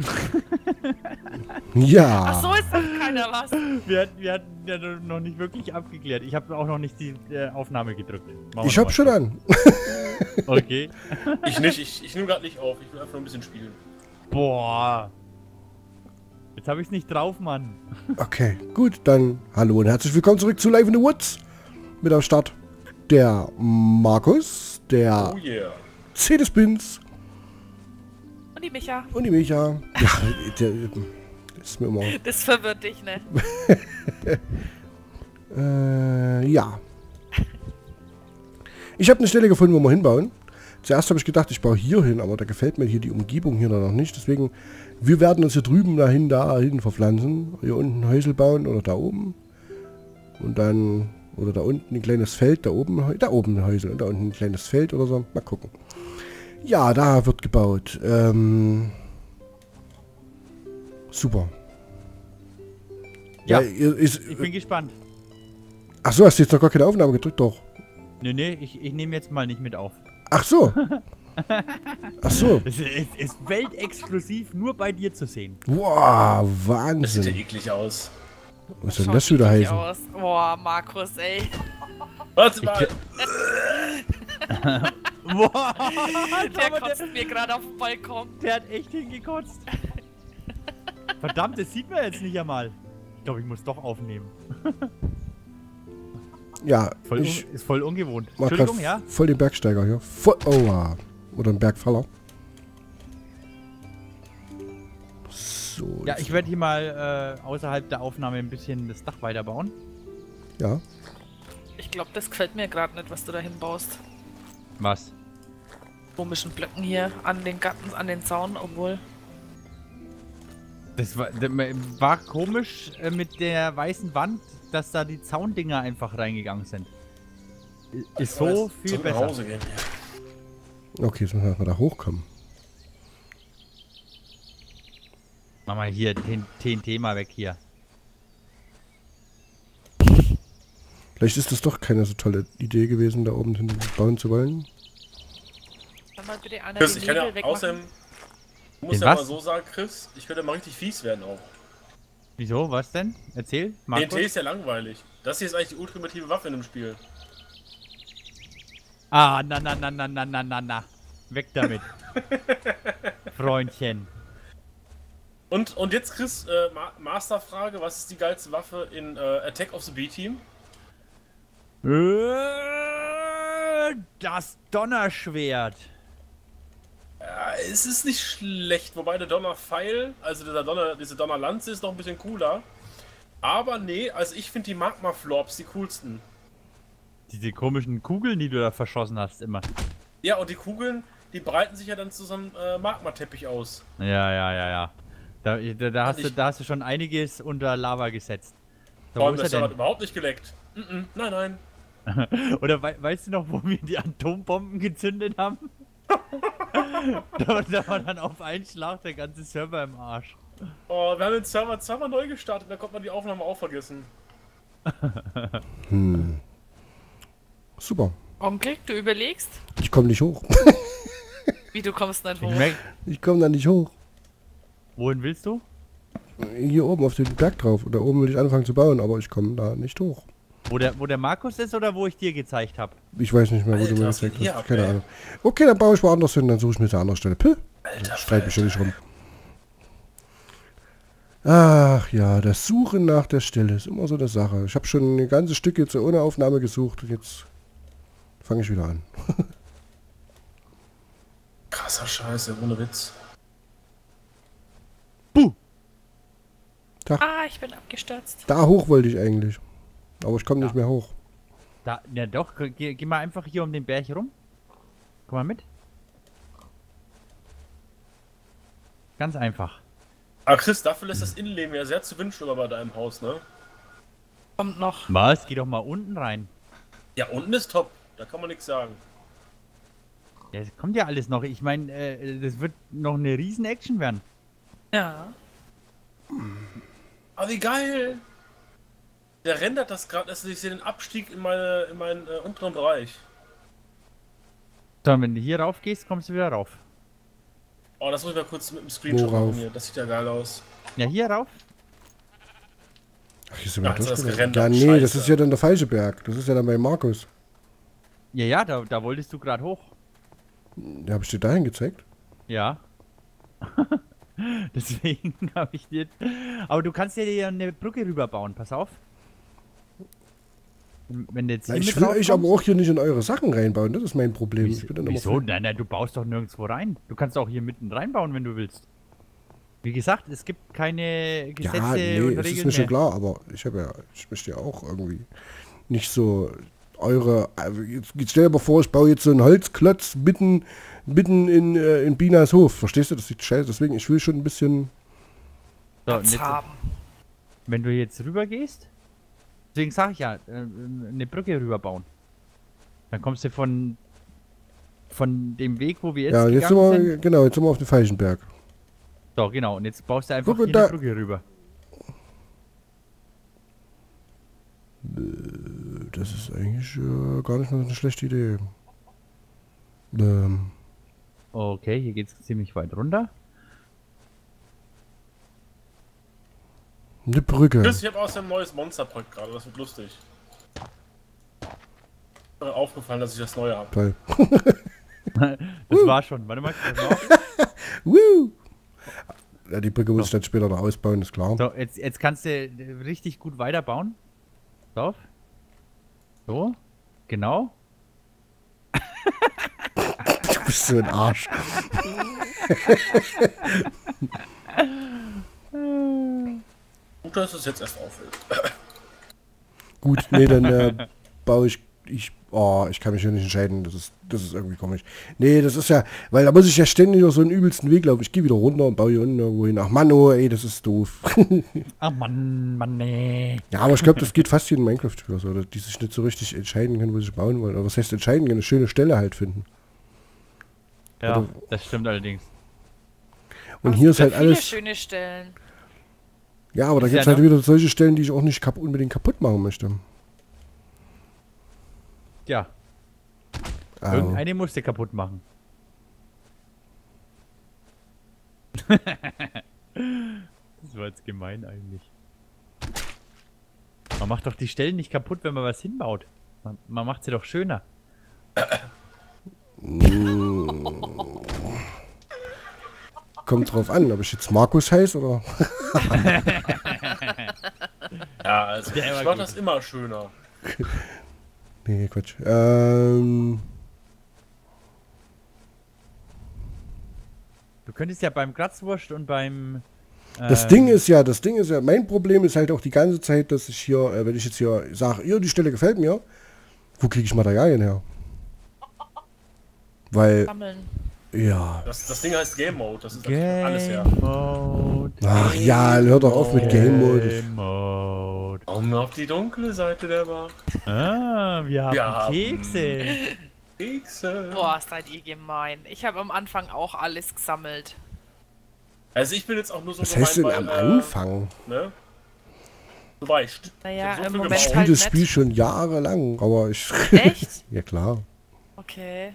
Ja. Ach so, ist doch keiner was. Wir hatten ja noch nicht wirklich abgeklärt. Ich habe auch noch nicht die Aufnahme gedrückt. Ich hab schon an. Okay. Ich nicht, ich nehme gerade nicht auf. Ich will einfach nur ein bisschen spielen. Boah. Jetzt habe ich es nicht drauf, Mann. Okay, gut, dann hallo und herzlich willkommen zurück zu Live in the Woods. Mit am Start der Markus, der Oh yeah. Cedespins Und die Micha. und die Micha. Ja, der ist mir immer... Das verwirrt dich, ne? Ja. Ich habe eine Stelle gefunden, wo wir hinbauen. Zuerst habe ich gedacht, ich baue hier hin, aber da gefällt mir hier die Umgebung hier noch nicht. Deswegen, wir werden uns hier drüben dahin verpflanzen. Hier unten Häusel bauen oder da oben. Und dann, oder da unten ein kleines Feld, da oben ein Häusel und da unten ein kleines Feld oder so. Mal gucken. Ja, da wird gebaut. Super. Ja, ich bin gespannt. Ach so, hast du jetzt noch gar keine Aufnahme gedrückt? Doch. Nee, ich nehme jetzt mal nicht mit auf. Ach so. Ach so. Es ist weltexklusiv nur bei dir zu sehen. Wow, Das sieht ja Wahnsinn. eklig aus. Was soll das wieder eklig heißen? aus. Boah, Markus, ey. Warte mal. Boah, Der kotzt mir gerade auf dem Balkon. der hat echt hingekotzt. Verdammt, das sieht man jetzt nicht einmal. Ich glaube, ich muss doch aufnehmen. Ja, Ist voll ungewohnt. mach Entschuldigung, grad ja? voll den Bergsteiger hier. Voll, oh, oder ein Bergfaller. So. Ja, ich werde hier mal außerhalb der Aufnahme ein bisschen das Dach weiterbauen. Ja. Ich glaube, das gefällt mir gerade nicht, was du da hinbaust. Was? Komischen Blöcken hier an den Garten, an den Zaun, obwohl. Das war komisch mit der weißen Wand, dass da die Zaundinger einfach reingegangen sind. Ist so viel Nach besser. Hause gehen. Okay, jetzt müssen wir erstmal da hochkommen. Mach mal hier TNT mal weg hier. Vielleicht ist das doch keine so tolle Idee gewesen, da oben hin bauen zu wollen. Kann mal bitte einer Chris, den ich kann ja Nebel wegmachen? außerdem... Du musst Den ja was? mal so sagen, Chris, ich könnte mal richtig fies werden auch. Wieso? Was denn? Erzähl, Markus. TNT ist ja langweilig. Das hier ist eigentlich die ultimative Waffe in dem Spiel. Ah, na. Weg damit. Freundchen. Und jetzt, Chris, Masterfrage, was ist die geilste Waffe in Attack of the B-Team? Das Donnerschwert. Ja, es ist nicht schlecht, wobei der Donnerpfeil, also diese Donnerlanze ist noch ein bisschen cooler. Aber nee, also ich finde die Magma-Flops die coolsten. Diese komischen Kugeln, die du da verschossen hast, immer. Ja, und die Kugeln, die breiten sich ja dann zu so einem Magma-Teppich aus. Ja. Da hast du schon einiges unter Lava gesetzt. So, Vor wo allem, ist das er hat denn? überhaupt nicht geleckt. Nein. Oder weißt du noch, wo wir die Atombomben gezündet haben? da war dann auf einen Schlag der ganze Server im Arsch. Oh, wir haben den Server zweimal neu gestartet, da konnte man die Aufnahme auch vergessen. Super. Onkel, du überlegst? Ich komme nicht hoch. Wie, du kommst nicht Ich hoch? merk, Ich komme da nicht hoch. wohin willst du? Hier oben auf den Berg drauf. Und da oben will ich anfangen zu bauen, aber ich komme da nicht hoch. Wo der Markus ist oder wo ich dir gezeigt habe? Ich weiß nicht mehr, wo Alter, du mir was gezeigt geht hier hast. ab, Keine ey? Ahnung. Okay, dann baue ich woanders hin, dann suche ich mir eine andere Stelle. Puh. Alter, Streit mich schon nicht rum. Ach ja, das Suchen nach der Stelle ist immer so eine Sache. Ich habe schon ein ganzes Stück jetzt ohne Aufnahme gesucht und jetzt fange ich wieder an. Krasser Scheiße, ohne Witz. Ah, ich bin abgestürzt. Da hoch wollte ich eigentlich. Aber ich komme nicht mehr hoch. Ja doch, geh mal einfach hier um den Berg rum. Komm mal mit. Ganz einfach. Aber Chris, dafür lässt das Innenleben ja sehr zu wünschen über bei deinem Haus, ne? Kommt noch. Was? Geh doch mal unten rein. Ja, unten ist top, da kann man nichts sagen. Ja, es kommt ja alles noch. Ich meine, das wird noch eine riesen Action werden. Ja. Aber wie geil! Der rendert das gerade, also ich sehe den Abstieg in meinen unteren Bereich. So, wenn du hier rauf gehst, kommst du wieder rauf. Oh, das muss ich mal kurz mit dem Screenshot Worauf? machen hier. Das sieht ja geil aus. Ja, hier rauf. Ach, hier sind wir Ach, jetzt hat das durchgelaufen. gerendert. Ja, nee, das Scheiße. ist ja dann der falsche Berg. Das ist ja dann bei Markus. Ja, da wolltest du gerade hoch. Ja, hab ich dir dahin gezeigt? Ja. Deswegen habe ich dir. Aber du kannst ja hier eine Brücke rüberbauen, pass auf. Wenn du jetzt Ja, hier ich mit will euch draufkommst- aber auch hier nicht in eure Sachen reinbauen. Das ist mein Problem. Ich bin dann immer Wieso? Nein, du baust doch nirgendwo rein. Du kannst auch hier mitten reinbauen, wenn du willst. Wie gesagt, es gibt keine Gesetze Ja, nee, und es ist Regeln mir schon mehr. klar, aber ich möchte ja auch irgendwie nicht so eure. Jetzt stell dir mal vor, ich baue jetzt so einen Holzklotz mitten in Binas Hof. Verstehst du? Das sieht scheiße. Deswegen, ich will schon ein bisschen. So, und Platz jetzt, haben. wenn du jetzt rüber gehst, deswegen sage ich ja, eine Brücke rüberbauen. Dann kommst du von dem Weg, wo wir jetzt Ja, jetzt sind gegangen wir, sind. genau, jetzt sind wir auf dem falschen Berg. So, genau. Und jetzt baust du einfach Guck, hier da- eine Brücke rüber. Das ist eigentlich gar nicht mal so eine schlechte Idee. Okay, hier geht's ziemlich weit runter. Eine Brücke. Chris, ich habe außerdem ein neues Monsterprojekt gerade. Das wird lustig. Mir aufgefallen, dass ich das neue habe. Toll. Das war schon. Warte mal, pass auf. Woo! Ja, die Brücke muss ich dann später noch ausbauen, ist klar. So, jetzt kannst du richtig gut weiterbauen. Pass auf. So. Genau. Du bist so ein Arsch. Gut, dass es jetzt erst auffällt. Gut, nee, dann baue ich. Ich kann mich ja nicht entscheiden. Das ist irgendwie komisch. Nee, das ist ja. Weil da muss ich ja ständig auf so einen übelsten Weg laufen. Ich gehe wieder runter und baue hier unten irgendwo hin. Ach Mann, oh, ey, das ist doof. Ah, Mann, nee. Ja, aber ich glaube, das geht fast jedem Minecraft-Spieler so, dass die sich nicht so richtig entscheiden können, wo sie bauen wollen. Aber was heißt entscheiden können? Eine schöne Stelle halt finden. Ja, Oder- das stimmt allerdings. Und Aber hier es ist halt gibt viele alles. schöne Stellen. Ja, aber da Ist gibt es ja halt noch- wieder solche Stellen, die ich auch nicht unbedingt kaputt machen möchte. Ja, Aber, irgendeine musste kaputt machen. Das war jetzt gemein eigentlich. Man macht doch die Stellen nicht kaputt, wenn man was hinbaut. Man macht sie doch schöner. kommt drauf an, ob ich jetzt Markus heiße oder. Ja, also Der war ich mach gut. das immer schöner. Nee, Quatsch. Du könntest ja beim Kratzwurst und beim... Das Ding ist ja, mein Problem ist halt auch die ganze Zeit, dass ich hier, wenn ich jetzt hier sage, die Stelle gefällt mir, wo kriege ich Materialien her? Weil, Sammeln. ja. Das Ding heißt Game Mode. Das ist alles her. Game Mode. Ach ja, hör doch auf mit Game Mode. Game Mode. Warum auf die dunkle Seite der Macht? Ah, wir haben Wir haben- Kekse. Kekse. Boah, seid ihr gemein. Ich habe am Anfang auch alles gesammelt. Also ich bin jetzt auch nur so Was heißt denn gemein, am Anfang? Ne? Du weißt. Naja, Ich hab so im viel Moment Ich gebaut. spiele halt das nicht. Spiel schon jahrelang, aber ich. Echt? Ja klar. Okay.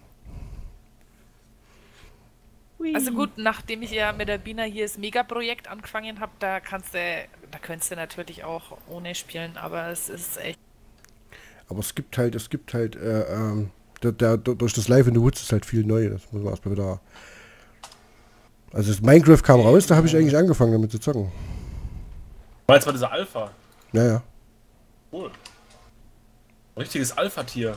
Also gut, nachdem ich ja mit der Bina hier das Megaprojekt angefangen habe, da könntest du natürlich auch ohne spielen, aber es ist echt. Aber es gibt halt, durch das Live in the Woods ist halt viel neu. Das muss man erstmal wieder. Also das Minecraft kam raus, da habe ich eigentlich angefangen damit zu zocken. War jetzt mal dieser Alpha. Naja. Cool. Richtiges Alpha-Tier.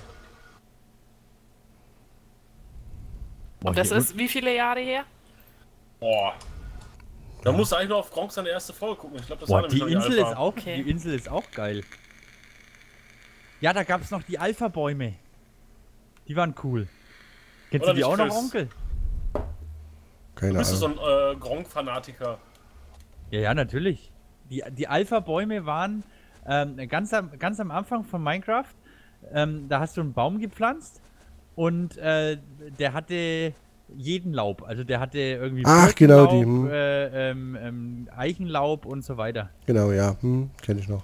Boah, Und das hier ist wie viele Jahre her? Boah. Da musst du eigentlich nur auf Gronk seine erste Folge gucken. Ich glaube, das war Boah, die nämlich noch Insel Alpha. ist auch, Okay. die Insel ist auch geil. Ja, da gab es noch die Alpha-Bäume. Die waren cool. Kennst Oder du die nicht, auch noch, Chris? Onkel? Keine Bist du so Ahnung. ein Gronk-Fanatiker? Ja, natürlich. Die Alpha-Bäume waren ganz am Anfang von Minecraft. Da hast du einen Baum gepflanzt und der hatte jeden Laub. Also der hatte irgendwie Ach, genau, die, Birkenlaub, Eichenlaub und so weiter. Genau, ja. Kenne ich noch.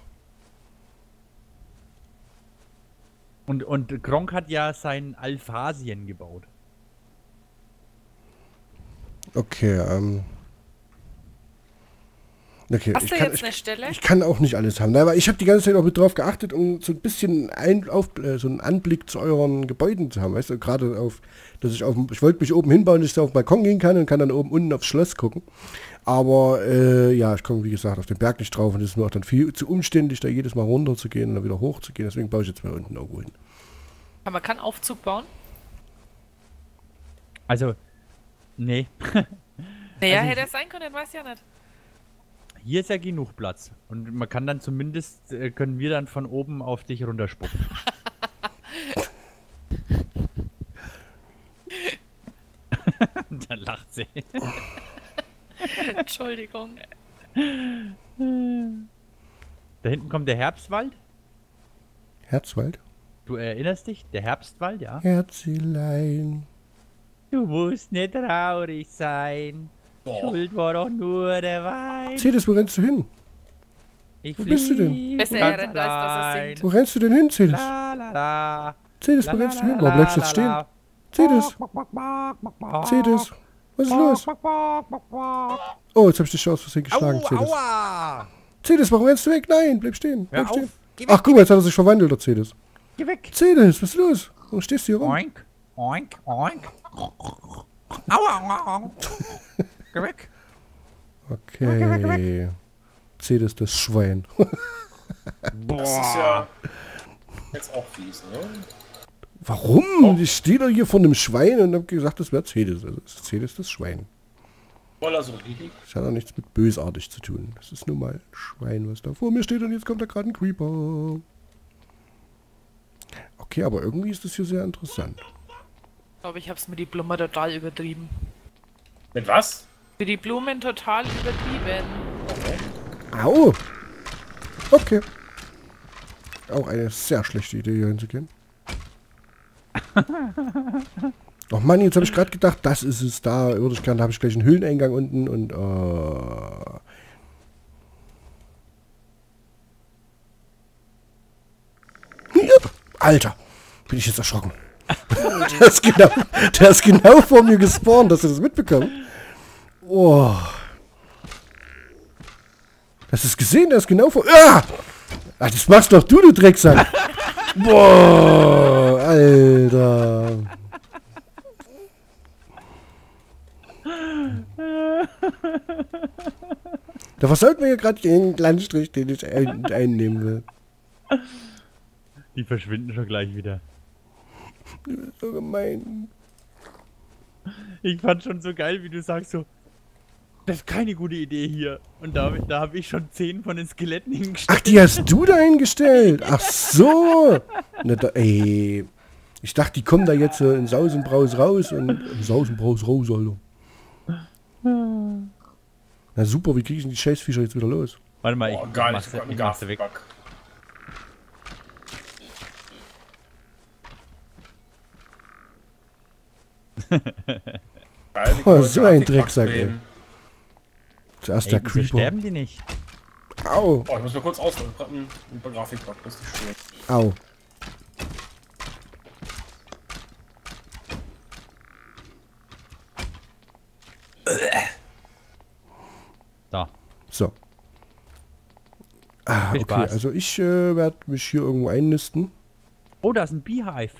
Und Gronk hat ja sein Alphasien gebaut. Okay, okay, Hast du jetzt eine Stelle? ich kann auch nicht alles haben. Aber ich habe die ganze Zeit auch mit drauf geachtet, um so ein bisschen so einen Anblick zu euren Gebäuden zu haben. Weißt du, gerade dass ich wollte mich oben hinbauen, dass ich auf den Balkon gehen kann und kann dann oben unten aufs Schloss gucken. Aber ja, ich komme wie gesagt auf den Berg nicht drauf und es ist mir auch dann viel zu umständlich, da jedes Mal runter zu gehen und dann wieder hoch zu gehen. Deswegen baue ich jetzt mal unten irgendwo hin. Aber man kann Aufzug bauen? Also, nee. Naja, Also hätte es sein können, weiß ja nicht. Hier ist ja genug Platz. Und man kann dann zumindest, können wir dann von oben auf dich runterspucken. Dann lacht sie. Entschuldigung. Da hinten kommt der Herbstwald. Herzwald? Du erinnerst dich? Der Herbstwald, ja? Herzelein. Du musst nicht traurig sein. Schuld war doch nur der Wein. Cedes, wo rennst du hin? Wo bist du denn? flieg Besser ganz er rennt, als dass er allein. singt. Wo rennst du denn hin, Cedes? La, la, la. Cedes, wo rennst du hin? Warum bleibst du jetzt stehen? Cedes, Cedes, was ist los? Oh, jetzt hab ich dich schon aus Versehen geschlagen, Cedes. Aua! Cedes, warum rennst du weg? Nein, bleib stehen, Hör bleib stehen. auf! Geh weg, Ach, guck mal, jetzt hat er sich verwandelt, der Cedes. geh weg! Cedes, was ist los? Warum stehst du hier rum? Oink, oink, oink. Aua, aua. Geh weg! Okay. Cedes, das Schwein. Das ist ja jetzt auch fies, ne? Warum? Ich stehe doch hier vor einem Schwein und hab gesagt, das wäre Cedes. Also ist Cedes das Schwein. Voll also richtig. Das hat auch nichts mit bösartig zu tun. Das ist nur mal ein Schwein, was da vor mir steht und jetzt kommt da gerade ein Creeper. Okay, aber irgendwie ist das hier sehr interessant. Ich glaube, ich habe es mit die Blumen total übertrieben. Mit was? Für die Blumen total übertrieben. Au! Okay. Auch eine sehr schlechte Idee, hier hinzugehen. Ach Mann, jetzt habe ich gerade gedacht, das ist es da. Würde ich gerne, da habe ich gleich einen Höhleneingang unten und Alter, bin ich jetzt erschrocken. Der ist genau vor mir gespawnt, hast du das mitbekommen? Oh. Hast du es gesehen? Der ist genau vor... Ah! Ach, das machst doch du Drecksack. Boah, Alter. Da versäumt mir ja gerade den Landstrich, den ich einnehmen will. Die verschwinden schon gleich wieder. Das ist so gemein. Ich fand schon so geil, wie du sagst so, das ist keine gute Idee hier. Und da hab ich schon 10 von den Skeletten hingestellt. Ach, die hast du da hingestellt? Ach so. Na, ey. Ich dachte, die kommen da jetzt in Saus und Braus raus und Saus und Braus raus, Alter. Na super, wie krieg ich denn die Scheißviecher jetzt wieder los? Warte mal, Oh, geil, ich mach's weg. Geil, Oh, so ein Drecksack, ey. Zuerst der Wieso Creeper. sterben die nicht? Au, Oh, ich muss mal kurz ausholen. Ich hab einen Grafikbug, das ist nicht schön. au. Da. So. Ah, Viel okay, Spaß. also ich werde mich hier irgendwo einnisten. Oh, da ist ein Beehive.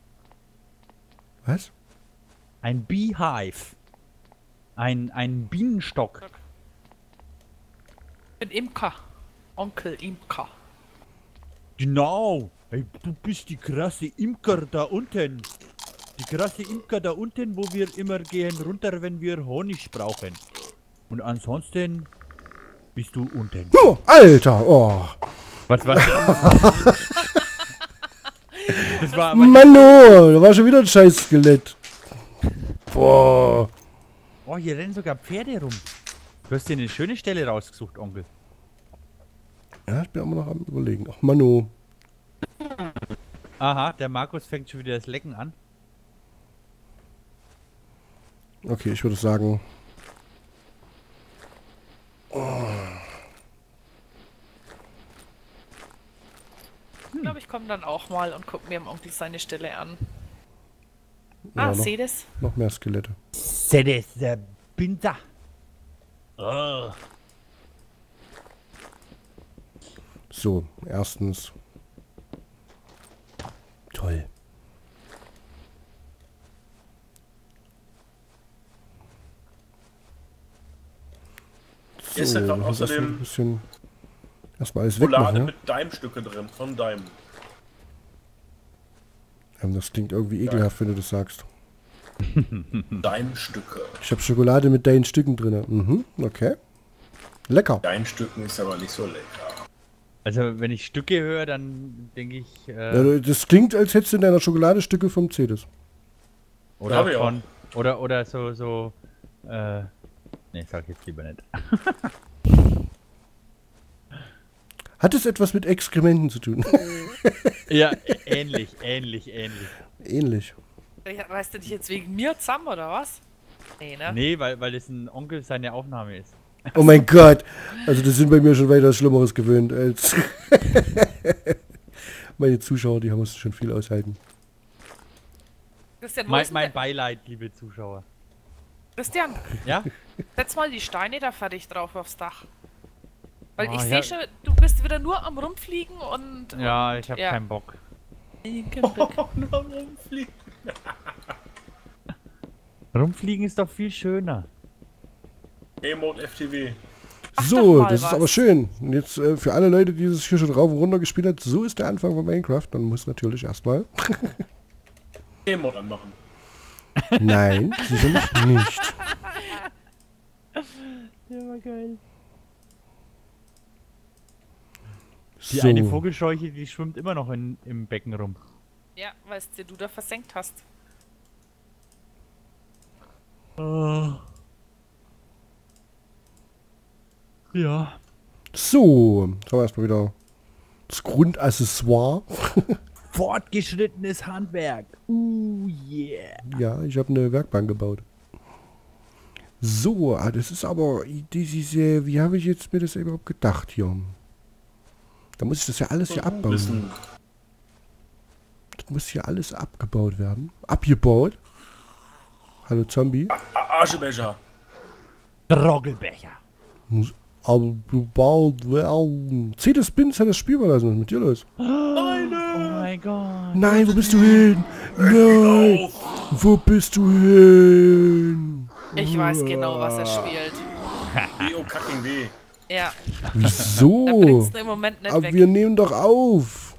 Was? Ein Beehive. Ein Bienenstock. Ich bin Imker. Onkel Imker. Genau. Hey, du bist die krasse Imker da unten. Die krasse Imker da unten, wo wir immer gehen runter, wenn wir Honig brauchen. Und ansonsten bist du unten. Oh, Alter, oh. Was? Das war aber Mano, da war schon wieder ein scheiß Skelett. Boah. Oh, hier rennen sogar Pferde rum. Du hast dir eine schöne Stelle rausgesucht, Onkel. Ja, ich bin immer noch am Überlegen. Ach, Mano. Aha, der Markus fängt schon wieder das Lecken an. Okay, ich würde sagen... Ich glaube, ich komme dann auch mal und gucke mir im Onkel seine Stelle an. Ja, Ah, seh das? noch mehr Skelette. That is the bin da. Oh. So, erstens. Toll. Hier ist ja gerade ich muss erstmal außerdem ein bisschen erstmal alles Schokolade wegmachen. mit Daimstücke drin, von Daim. Das klingt irgendwie ekelhaft, wenn du das sagst. Daimstücke. Ich habe Schokolade mit deinen Stücken drin. Mhm, okay. Lecker. Daimstücken ist aber nicht so lecker. Also wenn ich Stücke höre, dann denke ich... Ja, das klingt, als hättest du in deiner Schokolade Stücke vom Cedes. oder hab ich von... Oder so... Ne, sag ich jetzt lieber nicht. Hat es etwas mit Exkrementen zu tun? Ja, ähnlich. Ähnlich. Reißt du dich jetzt wegen mir zusammen, oder was? Nee, ne? Nee, weil das ein Onkel seine Aufnahme ist. Oh mein Gott. Also das sind bei mir schon weiter Schlimmeres gewöhnt als meine Zuschauer, die haben es schon viel aushalten. Christian, wo ist denn Mein der- Beileid, liebe Zuschauer. Christian, Ja? setz mal die Steine da fertig drauf aufs Dach. Weil Oh, ich ja. sehe schon, du bist wieder nur am Rumfliegen und... Ja, und, ich habe ja. keinen Bock. Nur rumfliegen. Rumfliegen ist doch viel schöner. E-Mode FTW. Ach, doch So, mal das ist was. aber schön. Und jetzt für alle Leute, die das hier schon rauf und runter gespielt hat, so ist der Anfang von Minecraft. Man muss natürlich erstmal... E-Mode anmachen. Nein, sicherlich nicht. Der war geil. So. Die eine Vogelscheuche, die schwimmt immer noch im Becken rum. Ja, weil es dir du da versenkt hast. Ja. So, jetzt haben wir erstmal wieder das Grundaccessoire. Fortgeschrittenes Handwerk. Yeah. Ja, ich habe eine Werkbank gebaut. So, das ist aber, diese, wie habe ich jetzt mir das überhaupt gedacht hier? Da muss ich das ja alles hier abbauen. Wissen. Das muss hier alles abgebaut werden. Abgebaut. Hallo Zombie. Aschebecher. Droggelbecher. Muss abgebaut werden. Cedes Spins hat das Spiel verlassen. Was ist mit dir los? Oh mein Gott. Nein, wo bist du hin? Nein, wo bist du hin? Ich weiß genau, was er spielt. Leo Kacking W. Ja, da Wieso? bringst du im Moment nicht Aber weg. wir nehmen doch auf.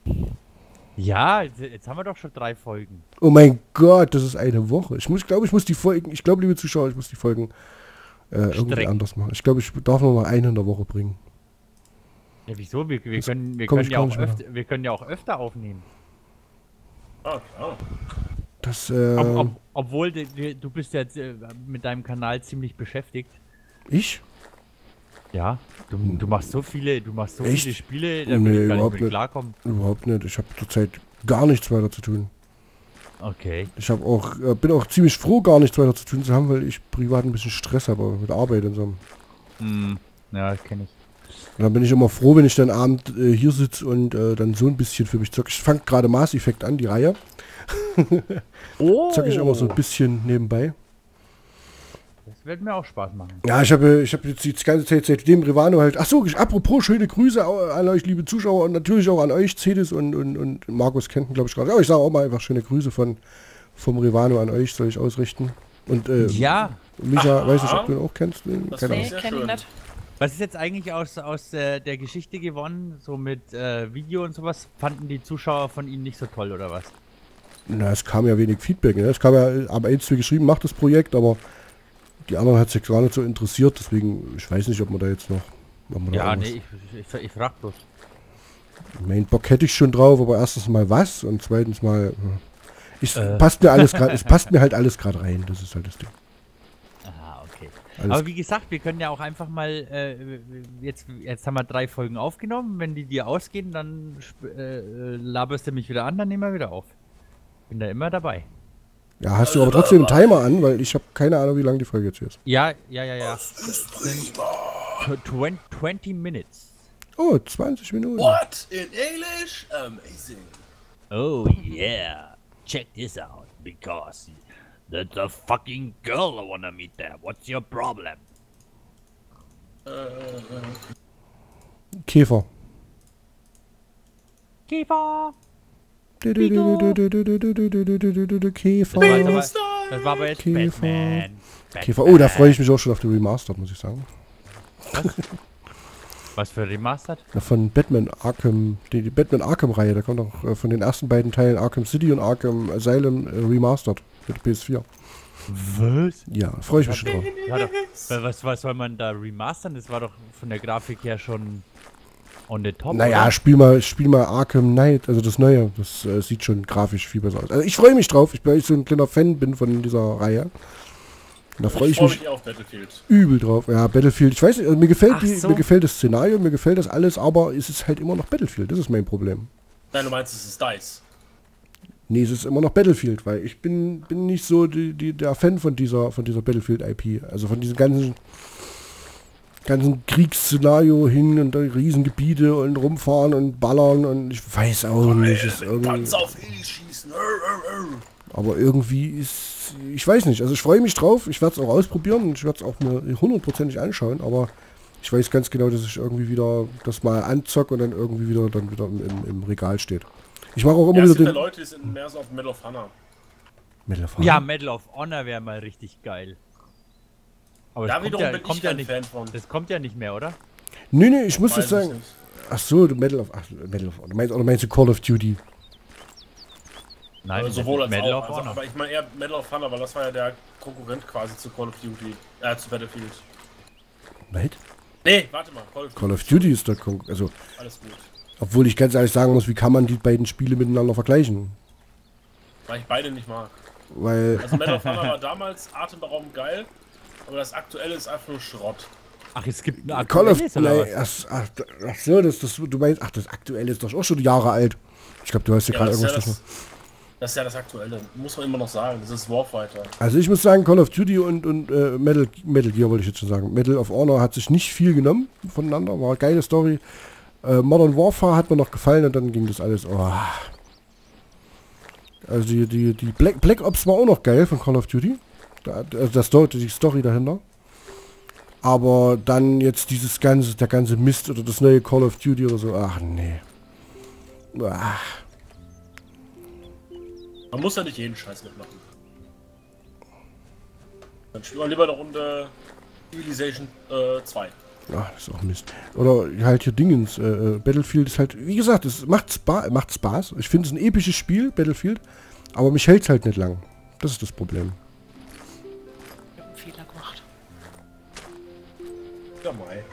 Ja, jetzt haben wir doch schon 3 Folgen. Oh mein Gott, das ist eine Woche. Ich glaube, die Folgen, liebe Zuschauer, ich muss die Folgen irgendwie Strecken. anders machen. Ich glaube, ich darf nur mal eine in der Woche bringen. Ja, wieso? Wir Das können komm ich ja gar auch nicht mehr. wir können ja auch öfter aufnehmen. Ah, klar. Das, Obwohl du bist jetzt mit deinem Kanal ziemlich beschäftigt. ich? Ja, du machst so viele, Echt? Spiele, da Nee, will ich gar überhaupt nicht mit nicht. klarkommen. Überhaupt nicht. Ich habe zurzeit gar nichts weiter zu tun. Okay. Ich habe auch, bin auch ziemlich froh, gar nichts weiter zu tun zu haben, weil ich privat ein bisschen Stress habe mit Arbeit und so. Und Ja, das kenne ich. dann bin ich immer froh, wenn ich dann abend hier sitze und dann so ein bisschen für mich zocke. Ich fange gerade Mass Effect an, die Reihe. Oh! Zocke ich immer so ein bisschen nebenbei. Das wird mir auch Spaß machen. Ja, ich habe jetzt die ganze Zeit seitdem Rivano halt... Achso, apropos, schöne Grüße an euch, liebe Zuschauer, und natürlich auch an euch, Cedes und Markus kennt ihn, glaube ich, gerade. Ja, ich sage auch mal einfach schöne Grüße vom Rivano an euch, soll ich ausrichten. Und Ja, Micha, weiß nicht, ob du ihn auch kennst. Das Keine Nee, Ahnung. Sehr kenn ich schön. nicht. was ist jetzt eigentlich aus der Geschichte gewonnen, so mit Video und sowas? Fanden die Zuschauer von Ihnen nicht so toll, oder was? Na, es kam ja wenig Feedback. Ne? Es kam ja, aber eins zu geschrieben, macht das Projekt, aber die anderen hat sich gar nicht so interessiert, deswegen, ich weiß nicht, ob man da jetzt noch... ob man da Ja, irgendwas- nee, ich frag bloß. Main Bock hätte ich schon drauf, aber erstens mal was und zweitens mal... passt mir alles gerade, es passt mir halt alles gerade rein, das ist halt das Ding. Ah, okay. Alles Aber wie gesagt, wir können ja auch einfach mal, jetzt haben wir 3 Folgen aufgenommen, wenn die dir ausgehen, dann laberst du mich wieder an, dann nehmen wir wieder auf. Bin da immer dabei. Ja, hast du aber trotzdem einen Timer an, weil ich habe keine Ahnung, wie lang die Folge jetzt hier ist. Ja. Das sind 20 Minutes. Oh, 20 Minuten. What? In English? Amazing. Oh yeah, check this out, because That's a fucking girl I wanna meet there. What's your problem? Käfer. Käfer. Käfer. Das war aber jetzt Batman. Käfer. Oh, da freue ich mich auch schon auf die Remastered, muss ich sagen. Was für Remastered? Ja, von Batman Arkham, die Batman Arkham-Reihe, da kommt auch von den ersten beiden Teilen Arkham City und Arkham Asylum Remastered für die PS4. Was? Ja, freue ich mich schon drauf. Was soll man da remastern? Das war doch von der Grafik her schon on the top. Naja, spiel mal Arkham Knight, also das Neue. Das sieht schon grafisch viel besser aus. Also ich freue mich drauf, weil ich so ein kleiner Fan bin von dieser Reihe. Und da freue ich mich auf Battlefield. Übel drauf. Ja, Battlefield, ich weiß nicht, also mir gefällt das Szenario, mir gefällt das alles, aber es ist halt immer noch Battlefield, das ist mein Problem. Nein, du meinst, es ist DICE. Nee, es ist immer noch Battlefield, weil ich bin nicht so der Fan von dieser Battlefield-IP. Also von diesem ganzen Kriegsszenario hin und Riesengebiete und rumfahren und ballern und ich weiß auch nicht. Ganz auf E schießen. Aber irgendwie ist, ich weiß nicht, also ich freue mich drauf, ich werde es auch ausprobieren und ich werde es auch mir 100%ig anschauen, aber ich weiß ganz genau, dass ich irgendwie wieder das mal anzocke und dann irgendwie wieder im Regal steht. Ich mache auch immer wieder den... Leute, die sind mehr so auf Medal of Honor. Medal of Honor? Ja, Medal of Honor wäre mal richtig geil. Aber Da das wiederum bin kommt ich ja kein nicht, Fan von. das kommt ja nicht mehr, oder? Nee, ich muss Weiß jetzt sagen... ich nicht. Ach so, Medal of Honor. Oder meinst du Call of Duty? Nein, Sowohl als Medal auch. of Honor. Also, aber ich meine eher Medal of Honor, weil das war ja der Konkurrent quasi zu Call of Duty. Zu Battlefield. Was? Nee, warte mal. Call of Duty ist der also, Alles gut. obwohl ich ganz ehrlich sagen muss, wie kann man die beiden Spiele miteinander vergleichen? Weil ich beide nicht mag. Weil... Also Medal of Honor war damals atemberaubend geil, aber das aktuelle ist einfach nur Schrott. Ach, es gibt ein Call of aktuelles, oder Duty. Ach so, du meinst, das aktuelle ist doch auch schon Jahre alt. Ich glaube, du hast ja gerade das, irgendwas. das ist ja das aktuelle. Muss man immer noch sagen. Das ist Warfighter. Also ich muss sagen, Call of Duty und Metal Gear wollte ich jetzt schon sagen. Medal of Honor hat sich nicht viel genommen voneinander. War eine geile Story. Modern Warfare hat mir noch gefallen und dann ging das alles. Oh. Also die Black Ops war auch noch geil von Call of Duty. Die Story dahinter. Aber dann jetzt der ganze Mist oder das neue Call of Duty oder so. Ach nee. Ach. Man muss ja nicht jeden Scheiß mitmachen. Dann spielt man lieber eine Runde Civilization 2. Ach, das ist auch Mist. Oder halt hier Dingens. Battlefield ist halt, wie gesagt, es macht Spaß. Ich finde es ein episches Spiel, Battlefield. Aber mich hält es halt nicht lang. Das ist das Problem. Ich hab einen Fehler gemacht. Ja, Mai.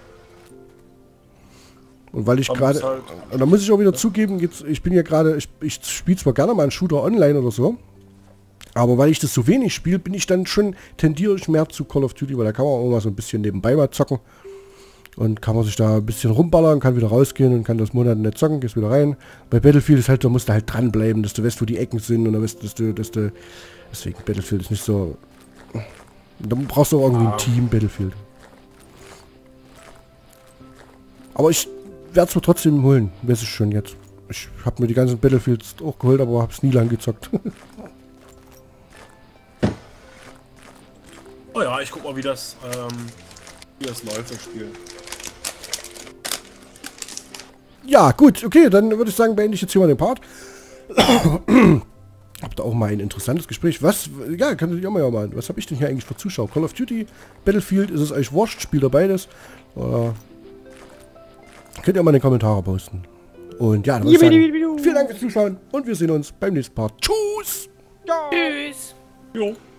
Und weil ich Man gerade, muss halt- und da muss ich auch wieder zugeben, jetzt, ich bin ja gerade, ich spiele zwar gerne mal einen Shooter online oder so, aber weil ich das so wenig spiele, tendiere ich mehr zu Call of Duty, weil da kann man auch mal so ein bisschen nebenbei mal zocken und kann man sich da ein bisschen rumballern, kann wieder rausgehen und kann das Monat nicht zocken, gehst wieder rein. Bei Battlefield ist halt, da musst du halt dranbleiben, dass du weißt, wo die Ecken sind und deswegen Battlefield ist nicht so, da brauchst du auch irgendwie ein Team, Battlefield. Aber ich werde es mir trotzdem holen, weiß ich schon jetzt. Ich habe mir die ganzen Battlefields auch geholt, aber habe es nie lang gezockt. Oh ja, ich guck mal, wie das läuft, das Spiel. Ja, gut, okay, dann würde ich sagen, beende ich jetzt hier mal den Part. Habt ihr auch mal ein interessantes Gespräch. Ja, kann ich auch mal. Was habe ich denn hier eigentlich für Zuschauer? Call of Duty, Battlefield, ist es euch wurscht? Spielt ihr beides? Oder könnt ihr mal in den Kommentaren posten. Und ja, dann würde ich sagen, vielen Dank fürs Zuschauen und wir sehen uns beim nächsten Part. Tschüss! Tschüss! Jo.